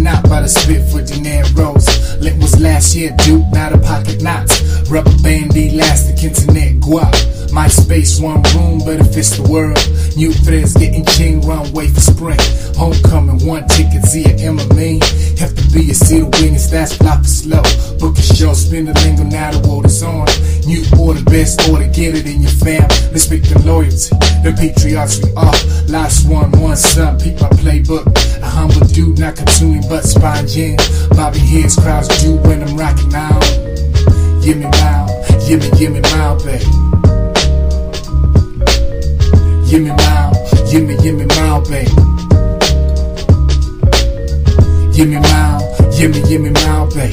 out by the spit for dineros. Lint was last year, dude, not a pocket knots. Rubber band, elastic, internet, guap. MySpace, one room, but it fits the world. New threads getting ching, runway for spring. Homecoming, one ticket, Zia, MMA. Have to be a city winning, stats flop for slow. Book a show, spin the lingo, now the world is on. New order, best order, get it in your fam. Respect the loyalty, the patriots we are. Last one son, peep my playbook. A humble dude, not cartooning, but spine jam. Bobby heads, crowds do when I'm rocking out. Give me mile, give me mile, baby. Give me mile, give me mile, baby. Give me mile, give me mile, baby.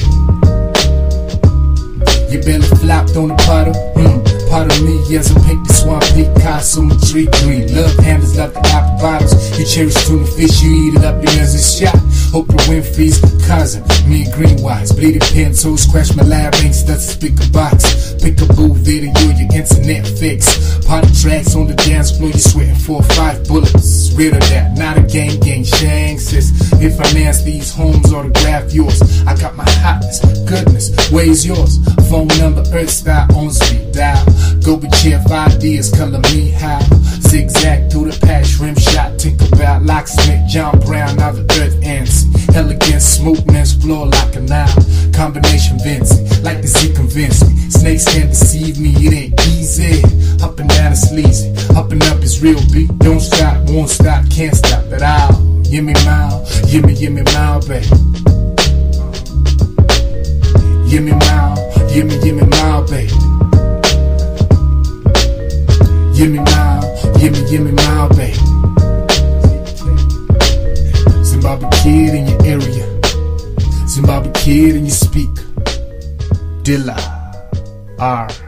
Your belly flopped on the puddle, part of me as a pink, the swamp Picasso, my tree green. Love handles, love the apple bottles. You cherish tuna fish, you eat it up, your as a shot. Oprah Winfrey's cousin, me and Greenwise. Bleeding pen toes, scratch my lab inks, that's a speaker box. Pick a boo video, your internet fix. Party tracks on the dance floor, you sweating 4 or 5 bullets. Rid of that, not a gang, Shang sis. If I finance these homes, autograph yours. I got my hotness, goodness, where's yours? Phone number, earth style, on speed dial. Go with chair, 5 ideas, color me how. Zigzag through the patch, rim shot, think about locksmith, John Brown, now the earth ants. Elegant smoothness, floor like a now. Combination Vinci, like the Z convince me. Snakes can't deceive me, it ain't easy. Up and down is sleazy, up and up is real beat. Don't stop, won't stop, can't stop at all. Give me mile, give me mile, baby. Give me mile, give me mile, baby. Give me mile, give me mile, baby. Zimbabwe kid in your area, Zimbabwe kid in your speaker. Dilla R.